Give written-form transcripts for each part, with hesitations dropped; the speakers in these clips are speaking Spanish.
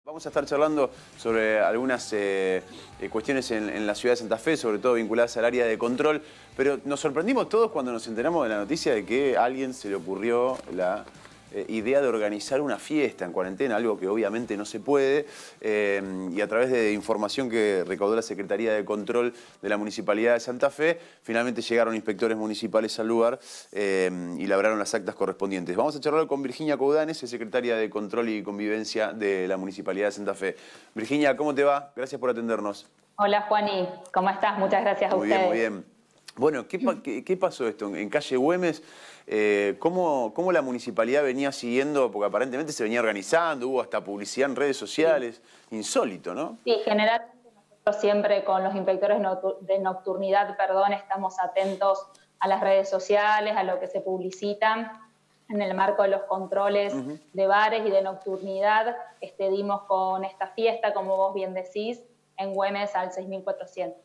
Vamos a estar charlando sobre algunas cuestiones en la ciudad de Santa Fe, sobre todo vinculadas al área de control, pero nos sorprendimos todos cuando nos enteramos de la noticia de que a alguien se le ocurrió la idea de organizar una fiesta en cuarentena, algo que obviamente no se puede, y a través de información que recaudó la Secretaría de Control de la Municipalidad de Santa Fe, finalmente llegaron inspectores municipales al lugar y labraron las actas correspondientes. Vamos a charlar con Virginia Coudanes, secretaria de Control y Convivencia de la Municipalidad de Santa Fe. Virginia, ¿cómo te va? Gracias por atendernos. Hola, Juani. ¿Cómo estás? Muchas gracias a ustedes. Muy bien, muy bien. Bueno, ¿qué pasó esto? En calle Güemes, ¿cómo la municipalidad venía siguiendo? Porque aparentemente se venía organizando, hubo hasta publicidad en redes sociales. Sí. Insólito, ¿no? Sí, generalmente nosotros siempre con los inspectores de nocturnidad, estamos atentos a las redes sociales, a lo que se publicita en el marco de los controles de bares y de nocturnidad. Dimos con esta fiesta, como vos bien decís, en Güemes al 6400.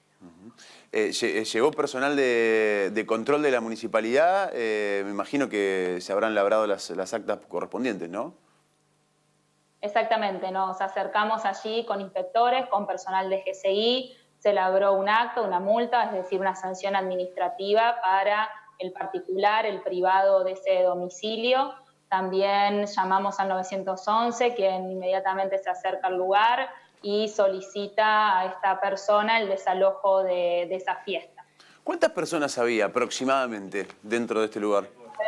Llegó personal de control de la municipalidad, me imagino que se habrán labrado las actas correspondientes, ¿no? Exactamente, nos acercamos allí con inspectores, con personal de GCI, se labró un acto, una multa, es decir, una sanción administrativa para el particular, el privado de ese domicilio. También llamamos al 911, quien inmediatamente se acerca al lugar y solicita a esta persona el desalojo de esa fiesta. ¿Cuántas personas había aproximadamente dentro de este lugar?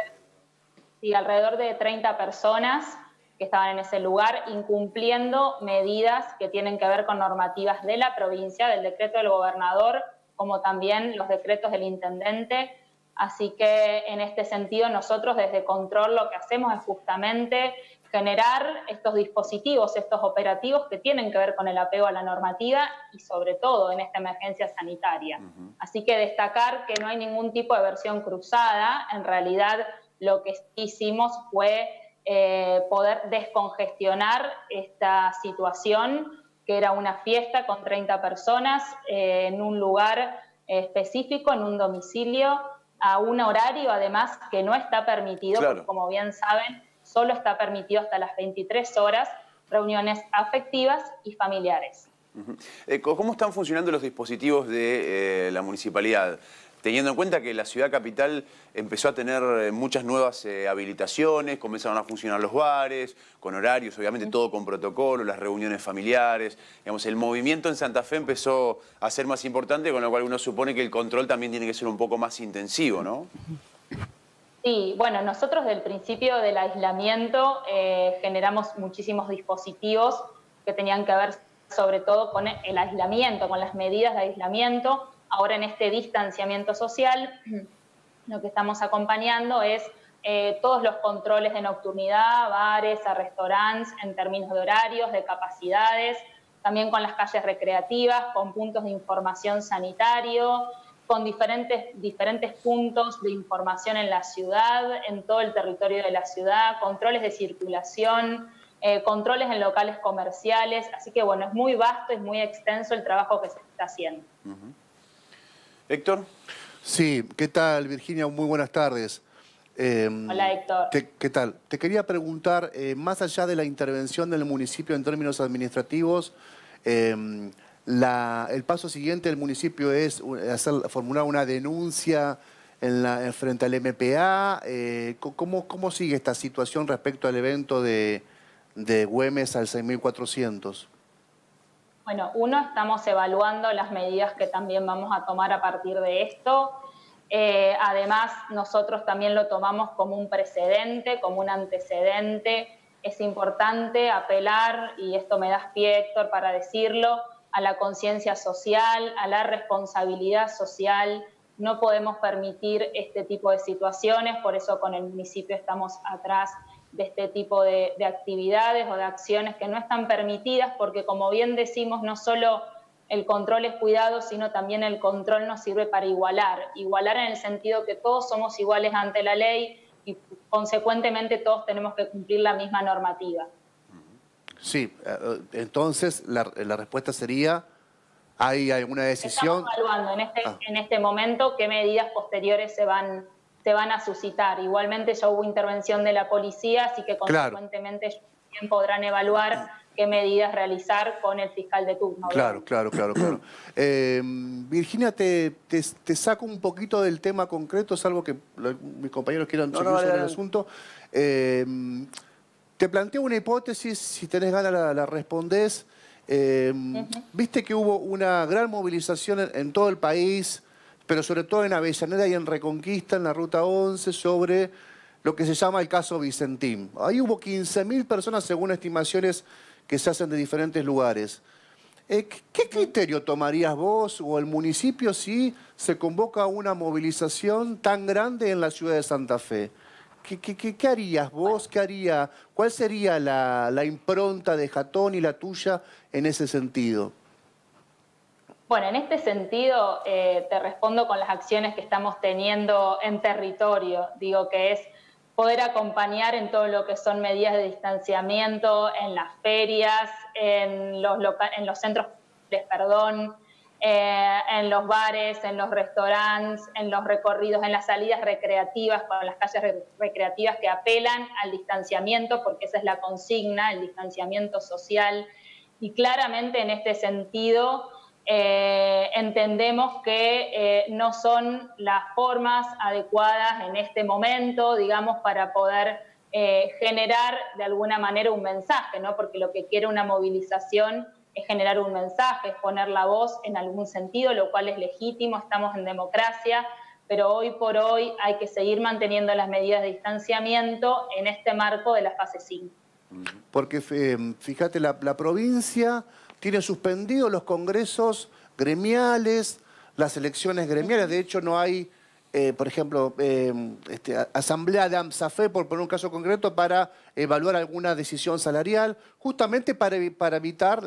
Sí, alrededor de 30 personas que estaban en ese lugar incumpliendo medidas que tienen que ver con normativas de la provincia, del decreto del gobernador, como también los decretos del intendente. Así que en este sentido nosotros desde Control lo que hacemos es justamente generar estos dispositivos, estos operativos que tienen que ver con el apego a la normativa y sobre todo en esta emergencia sanitaria. Así que destacar que no hay ningún tipo de versión cruzada. En realidad lo que hicimos fue poder descongestionar esta situación, que era una fiesta con 30 personas en un lugar específico, en un domicilio, a un horario además que no está permitido, claro, porque como bien saben, solo está permitido hasta las 23 horas reuniones afectivas y familiares. ¿Cómo están funcionando los dispositivos de la municipalidad? Teniendo en cuenta que la ciudad capital empezó a tener muchas nuevas habilitaciones, comenzaron a funcionar los bares, con horarios, obviamente todo con protocolo, las reuniones familiares. Digamos, el movimiento en Santa Fe empezó a ser más importante, con lo cual uno supone que el control también tiene que ser un poco más intensivo, ¿no? Sí, bueno, nosotros desde el principio del aislamiento generamos muchísimos dispositivos que tenían que ver sobre todo con el aislamiento, con las medidas de aislamiento. Ahora en este distanciamiento social, lo que estamos acompañando es todos los controles de nocturnidad, bares, a restaurantes, en términos de horarios, de capacidades, también con las calles recreativas, con puntos de información sanitario, con diferentes puntos de información en la ciudad, en todo el territorio de la ciudad, controles de circulación, controles en locales comerciales. Así que bueno, es muy vasto, es muy extenso el trabajo que se está haciendo. Héctor. Sí, ¿qué tal, Virginia? Muy buenas tardes. Hola, Héctor. ¿Qué tal? Te quería preguntar, más allá de la intervención del municipio en términos administrativos, el paso siguiente del municipio es formular una denuncia frente al MPA. ¿Cómo sigue esta situación respecto al evento de Güemes al 6400? Bueno, estamos evaluando las medidas que también vamos a tomar a partir de esto. Además, nosotros también lo tomamos como un precedente, como un antecedente. Es importante apelar, y esto me das pie, Héctor, para decirlo, a la conciencia social, a la responsabilidad social. No podemos permitir este tipo de situaciones, por eso con el municipio estamos atrás de este tipo de actividades o de acciones que no están permitidas, porque como bien decimos, no solo el control es cuidado, sino también el control nos sirve para igualar en el sentido que todos somos iguales ante la ley y consecuentemente todos tenemos que cumplir la misma normativa. Sí, entonces la respuesta sería, ¿hay alguna decisión? Estamos evaluando en este momento qué medidas posteriores se van a suscitar. Igualmente ya hubo intervención de la policía, así que consecuentemente ellos también podrán evaluar qué medidas realizar con el fiscal de turno. Claro. Virginia, te saco un poquito del tema concreto, salvo que mis compañeros quieran seguir sobre el asunto. Te planteo una hipótesis, si tenés ganas la respondés. Viste que hubo una gran movilización en todo el país, pero sobre todo en Avellaneda y en Reconquista, en la Ruta 11, sobre lo que se llama el caso Vicentín. Ahí hubo 15.000 personas, según estimaciones que se hacen de diferentes lugares. ¿Qué criterio tomarías vos o el municipio si se convoca una movilización tan grande en la ciudad de Santa Fe? ¿Qué harías vos? ¿Cuál sería la impronta de Jatón y la tuya en ese sentido? Bueno, en este sentido te respondo con las acciones que estamos teniendo en territorio. Digo que es poder acompañar en todo lo que son medidas de distanciamiento, en las ferias, en los centros, en los bares, en los restaurantes, en los recorridos, en las salidas recreativas, con las calles recreativas que apelan al distanciamiento, porque esa es la consigna, el distanciamiento social. Y claramente en este sentido entendemos que no son las formas adecuadas en este momento, digamos, para poder generar de alguna manera un mensaje, ¿no? Porque lo que quiere una movilización es generar un mensaje, es poner la voz en algún sentido, lo cual es legítimo, estamos en democracia, pero hoy por hoy hay que seguir manteniendo las medidas de distanciamiento en este marco de la fase 5. Porque fíjate, la provincia tiene suspendidos los congresos gremiales, las elecciones gremiales. De hecho, no hay, por ejemplo, asamblea de AMSAFE, por poner un caso concreto, para evaluar alguna decisión salarial, justamente para evitar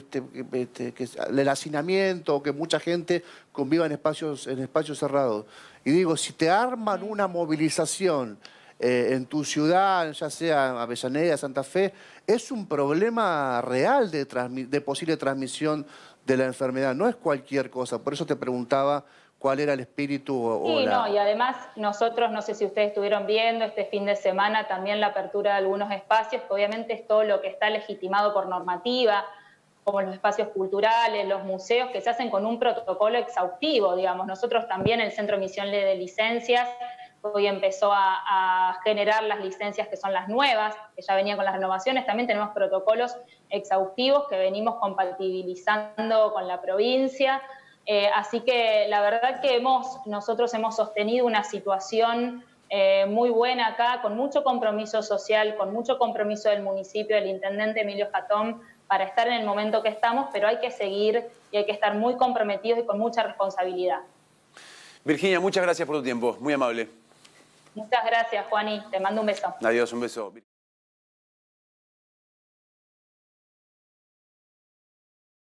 el hacinamiento o que mucha gente conviva en espacios cerrados. Y digo, si te arman una movilización en tu ciudad, ya sea Avellaneda, Santa Fe, es un problema real de posible transmisión de la enfermedad, no es cualquier cosa. Por eso te preguntaba cuál era el espíritu Sí, no, y además nosotros, no sé si ustedes estuvieron viendo este fin de semana también la apertura de algunos espacios, que obviamente es todo lo que está legitimado por normativa, como los espacios culturales, los museos, que se hacen con un protocolo exhaustivo, digamos. Nosotros también, el Centro de Emisión de Licencias, hoy empezó a generar las licencias que son las nuevas, que ya venían con las renovaciones. También tenemos protocolos exhaustivos que venimos compatibilizando con la provincia. Así que la verdad que nosotros hemos sostenido una situación muy buena acá, con mucho compromiso social, con mucho compromiso del municipio, del intendente Emilio Jatón, para estar en el momento que estamos, pero hay que seguir y hay que estar muy comprometidos y con mucha responsabilidad. Virginia, muchas gracias por tu tiempo, muy amable. Muchas gracias, Juani. Te mando un beso. Adiós, un beso.